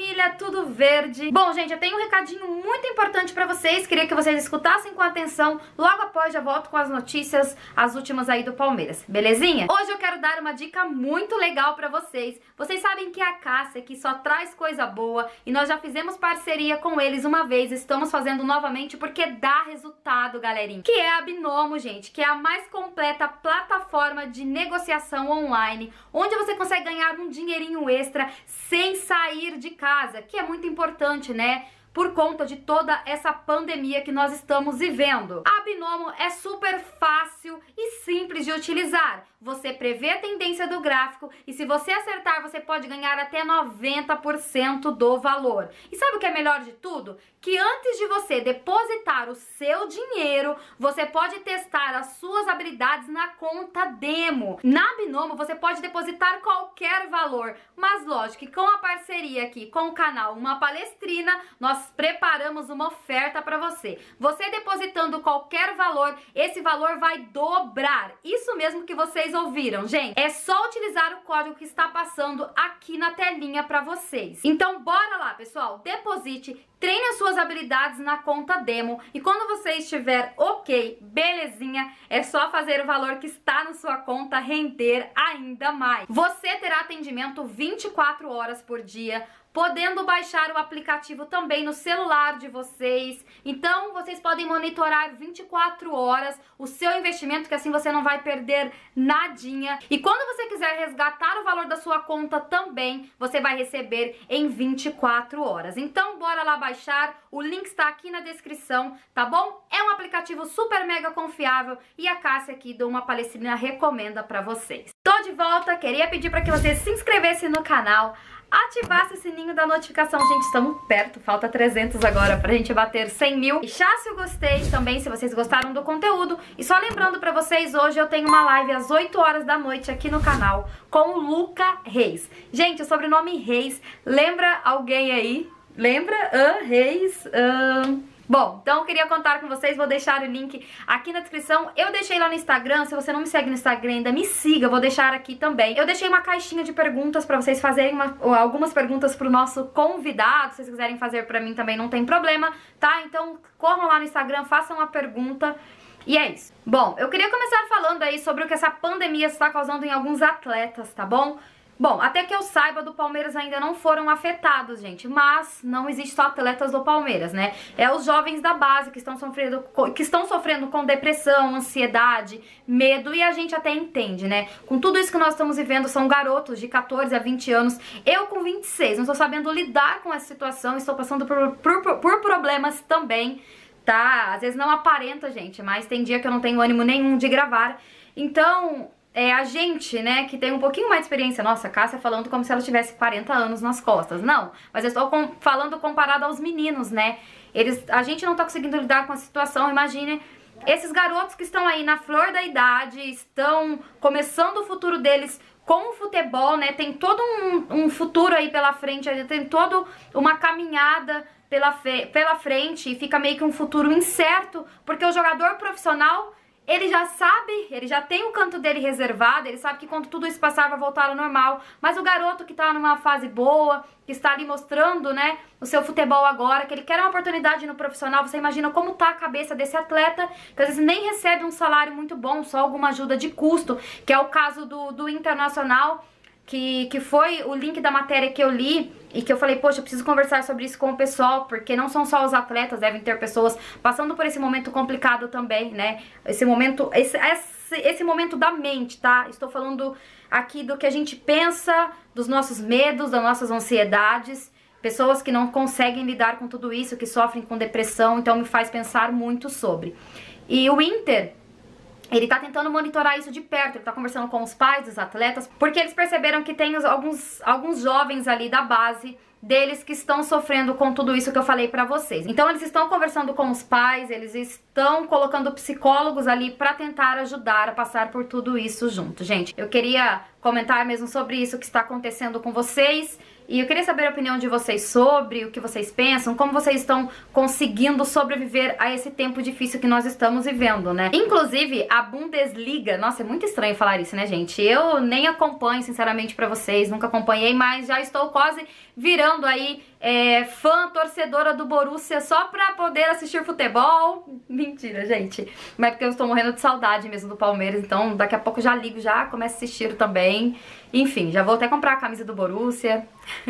família, tudo verde? Bom, gente, eu tenho um recadinho muito importante pra vocês, queria que vocês escutassem com atenção, logo após já volto com as notícias, as últimas aí do Palmeiras, belezinha? Hoje eu quero dar uma dica muito legal pra vocês. Vocês sabem que a Cássia aqui só traz coisa boa e nós já fizemos parceria com eles uma vez, estamos fazendo novamente porque dá resultado, galerinha. Que é a Binomo, gente, que é a mais completa plataforma de negociação online, onde você consegue ganhar um dinheirinho extra sem sair de casa, que é muito importante, né? Por conta de toda essa pandemia que nós estamos vivendo. A Binomo é super fácil e simples de utilizar. Você prevê a tendência do gráfico e se você acertar, você pode ganhar até 90% do valor. E sabe o que é melhor de tudo? Que antes de você depositar o seu dinheiro, você pode testar as suas habilidades na conta demo. Na Binomo, você pode depositar qualquer valor, mas lógico que com a parceria aqui com o canal Uma Palestrina, nós preparamos uma oferta para você. Você depositando qualquer valor, esse valor vai dobrar. Isso mesmo que vocês ouviram, gente. É só utilizar o código que está passando aqui na telinha para vocês. Então bora lá, pessoal. Deposite, treine as suas habilidades na conta demo e quando você estiver ok, belezinha, é só fazer o valor que está na sua conta render ainda mais. Você terá atendimento 24 horas por dia, podendo baixar o aplicativo também no celular de vocês. Então, vocês podem monitorar 24 horas o seu investimento, que assim você não vai perder nadinha. E quando você quiser resgatar o valor da sua conta também, você vai receber em 24 horas. Então, bora lá baixar. O link está aqui na descrição, tá bom? É um aplicativo super mega confiável e a Cássia aqui do Uma Palestrina recomenda pra vocês. Tô de volta, queria pedir para que você se inscrevesse no canal, ativasse o sininho da notificação. Gente, estamos perto, falta 300 agora pra gente bater 100 mil. Deixasse o gostei também se vocês gostaram do conteúdo. E só lembrando pra vocês, hoje eu tenho uma live às 8 horas da noite aqui no canal com o Luca Reis. Gente, o sobrenome Reis, lembra alguém aí? Lembra? Reis... Bom, então eu queria contar com vocês, vou deixar o link aqui na descrição. Eu deixei lá no Instagram, se você não me segue no Instagram ainda, me siga, vou deixar aqui também. Eu deixei uma caixinha de perguntas pra vocês fazerem algumas perguntas pro nosso convidado. Se vocês quiserem fazer pra mim também não tem problema, tá? Então corram lá no Instagram, façam uma pergunta. E é isso. Bom, eu queria começar falando aí sobre o que essa pandemia está causando em alguns atletas, tá bom? Bom, até que eu saiba, do Palmeiras ainda não foram afetados, gente, mas não existe só atletas do Palmeiras, né? É os jovens da base que estão sofrendo com depressão, ansiedade, medo, e a gente até entende, né? Com tudo isso que nós estamos vivendo, são garotos de 14 a 20 anos, eu com 26, não estou sabendo lidar com essa situação, estou passando por problemas também, tá? Às vezes não aparenta, gente, mas tem dia que eu não tenho ânimo nenhum de gravar, então... a gente, né, que tem um pouquinho mais de experiência, nossa, a Cássia falando como se ela tivesse 40 anos nas costas, não, mas eu estou falando comparado aos meninos, né, a gente não tá conseguindo lidar com a situação, imagine esses garotos que estão aí na flor da idade, estão começando o futuro deles com o futebol, né, tem todo um futuro aí pela frente, tem toda uma caminhada pela frente e fica meio que um futuro incerto, porque o jogador profissional... ele já sabe, ele já tem o canto dele reservado, ele sabe que quando tudo isso passar vai voltar ao normal, mas o garoto que tá numa fase boa, que está ali mostrando, né, o seu futebol agora, que ele quer uma oportunidade no profissional, você imagina como tá a cabeça desse atleta, que às vezes nem recebe um salário muito bom, só alguma ajuda de custo, que é o caso do Internacional, que foi o link da matéria que eu li e que eu falei, poxa, eu preciso conversar sobre isso com o pessoal, porque não são só os atletas, devem ter pessoas passando por esse momento complicado também, né? Esse momento da mente, tá? Estou falando aqui do que a gente pensa, dos nossos medos, das nossas ansiedades, pessoas que não conseguem lidar com tudo isso, que sofrem com depressão, então me faz pensar muito sobre. E o Inter... ele tá tentando monitorar isso de perto, ele tá conversando com os pais dos atletas, porque eles perceberam que tem alguns jovens ali da base deles que estão sofrendo com tudo isso que eu falei pra vocês. Então eles estão conversando com os pais, eles estão colocando psicólogos ali pra tentar ajudar a passar por tudo isso junto. Gente, eu queria comentar mesmo sobre isso que está acontecendo com vocês E eu queria saber a opinião de vocês sobre o que vocês pensam, como vocês estão conseguindo sobreviver a esse tempo difícil que nós estamos vivendo, né? Inclusive, a Bundesliga, nossa, é muito estranho falar isso, né, gente? Eu nem acompanho, sinceramente, pra vocês, nunca acompanhei, mas já estou quase virando aí fã, torcedora do Borussia só pra poder assistir futebol. Mentira, gente. Mas é porque eu estou morrendo de saudade mesmo do Palmeiras, então daqui a pouco eu já ligo, já começo a assistir também. Enfim, já vou até comprar a camisa do Borussia.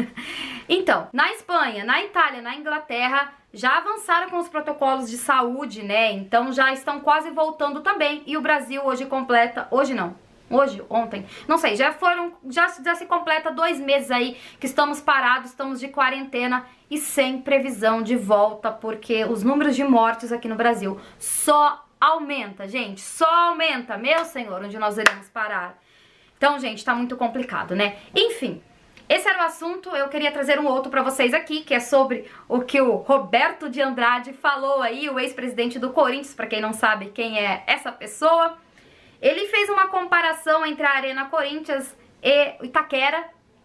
Então, na Espanha, na Itália, na Inglaterra, já avançaram com os protocolos de saúde, né? Então já estão quase voltando também. E o Brasil hoje completa... Hoje não. Hoje, ontem, não sei, já se completa 2 meses aí que estamos parados, estamos de quarentena e sem previsão de volta, porque os números de mortes aqui no Brasil só aumenta, gente, só aumenta, meu senhor, onde nós iremos parar? Então, gente, tá muito complicado, né? Enfim, esse era o assunto, eu queria trazer um outro pra vocês aqui, que é sobre o que o Roberto de Andrade falou aí, o ex-presidente do Corinthians, pra quem não sabe quem é essa pessoa. Ele fez uma comparação entre a Arena Corinthians e o Itaquera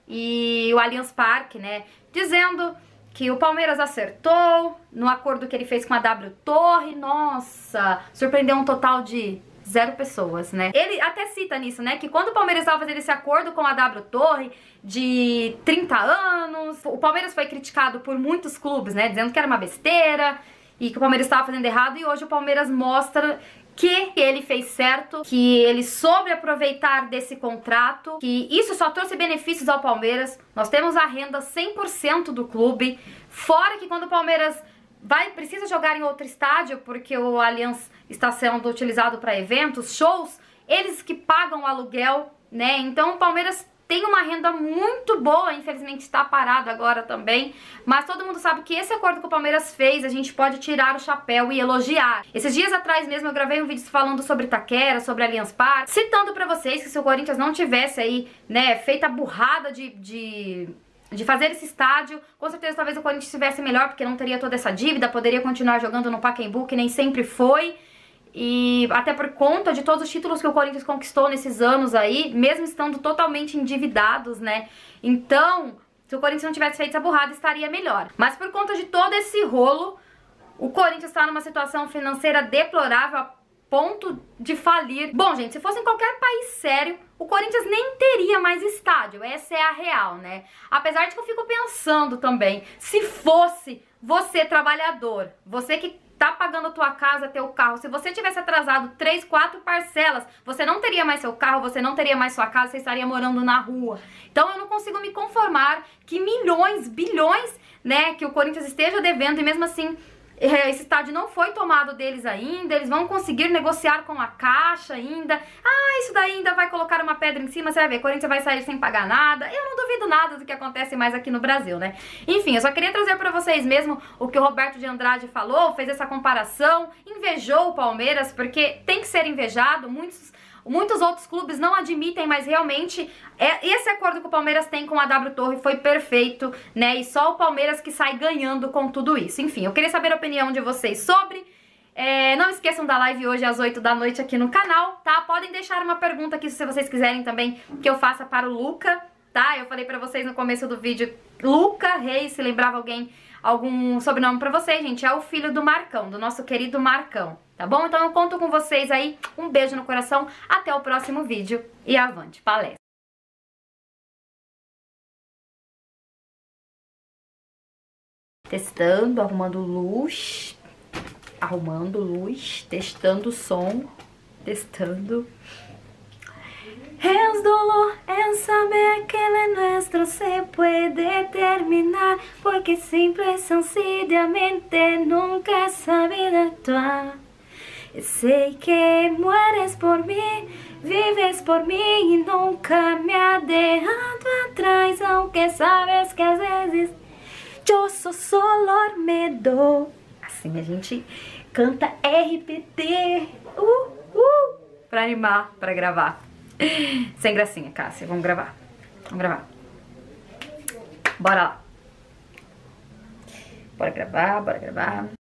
e o Allianz Parque, né? Dizendo que o Palmeiras acertou no acordo que ele fez com a W Torre. Nossa, surpreendeu um total de 0 pessoas, né? Ele até cita nisso, né? Que quando o Palmeiras estava fazendo esse acordo com a W Torre de 30 anos, o Palmeiras foi criticado por muitos clubes, né? Dizendo que era uma besteira e que o Palmeiras estava fazendo errado. E hoje o Palmeiras mostra que ele fez certo, que ele soube aproveitar desse contrato, que isso só trouxe benefícios ao Palmeiras. Nós temos a renda 100% do clube, fora que quando o Palmeiras precisa jogar em outro estádio, porque o Allianz está sendo utilizado para eventos, shows, eles que pagam o aluguel, né? Então o Palmeiras tem uma renda muito boa, infelizmente está parado agora também, mas todo mundo sabe que esse acordo que o Palmeiras fez, a gente pode tirar o chapéu e elogiar. Esses dias atrás mesmo eu gravei um vídeo falando sobre Itaquera, sobre Allianz Parque, citando pra vocês que se o Corinthians não tivesse aí, né, feito a burrada de fazer esse estádio, com certeza talvez o Corinthians estivesse melhor, porque não teria toda essa dívida, poderia continuar jogando no Pacaembu, que nem sempre foi. E até por conta de todos os títulos que o Corinthians conquistou nesses anos aí, mesmo estando totalmente endividados, né? Então, se o Corinthians não tivesse feito essa burrada, estaria melhor. Mas por conta de todo esse rolo, o Corinthians está numa situação financeira deplorável, a ponto de falir. Bom, gente, se fosse em qualquer país sério, o Corinthians nem teria mais estádio. Essa é a real, né? Apesar de que eu fico pensando também, se fosse você trabalhador, você que tá pagando a tua casa, teu carro, se você tivesse atrasado 3, 4 parcelas, você não teria mais seu carro, você não teria mais sua casa, você estaria morando na rua. Então eu não consigo me conformar que milhões, bilhões, né, que o Corinthians esteja devendo e mesmo assim esse estádio não foi tomado deles ainda, eles vão conseguir negociar com a Caixa ainda. Ah, isso daí ainda vai colocar uma pedra em cima, você vai ver, o Corinthians vai sair sem pagar nada. Eu não duvido nada do que acontece mais aqui no Brasil, né? Enfim, eu só queria trazer pra vocês mesmo o que o Roberto de Andrade falou, fez essa comparação, invejou o Palmeiras, porque tem que ser invejado, muitos outros clubes não admitem, mas realmente esse acordo que o Palmeiras tem com a W Torre foi perfeito, né? E só o Palmeiras que sai ganhando com tudo isso. Enfim, eu queria saber a opinião de vocês sobre. Não esqueçam da live hoje às 8 da noite aqui no canal, tá? Podem deixar uma pergunta aqui se vocês quiserem também que eu faça para o Luca, tá? Eu falei pra vocês no começo do vídeo, Luca Reis, se lembrava algum sobrenome pra vocês, gente, é o filho do Marcão, do nosso querido Marcão, tá bom? Então eu conto com vocês aí, um beijo no coração, até o próximo vídeo e avante palestra! Testando, arrumando luz, testando o som, testando. Es dolor en saber que lo nuestro se puede terminar, porque simple y sencillamente nunca sabes actuar. Sei que mueres por mí, vives por mí y nunca me has dejado atrás, aunque sabes que às vezes eu solo medo. Assim a gente canta RPT, pra animar, pra gravar. Sem gracinha, Cássia. Vamos gravar. Vamos gravar. Bora lá. Bora gravar, bora gravar.